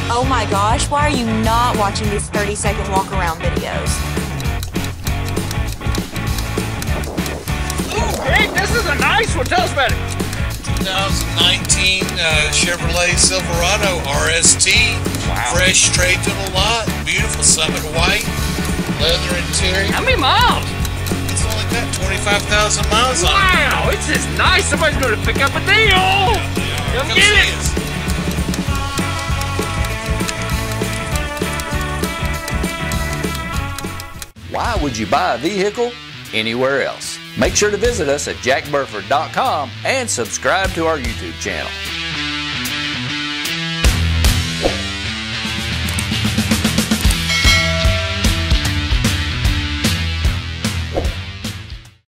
Oh my gosh, why are you not watching these 30-second walk-around videos? Ooh, Greg, this is a nice one. Tell us about it. 2019 Chevrolet Silverado RST. Wow. Fresh straight to the lot. Beautiful Summit white. Leather interior. How many miles? It's only got 25,000 miles on it. Wow, it's just nice. Somebody's going to pick up a deal. Come get see it. us. Why would you buy a vehicle anywhere else? Make sure to visit us at jackburford.com and subscribe to our YouTube channel.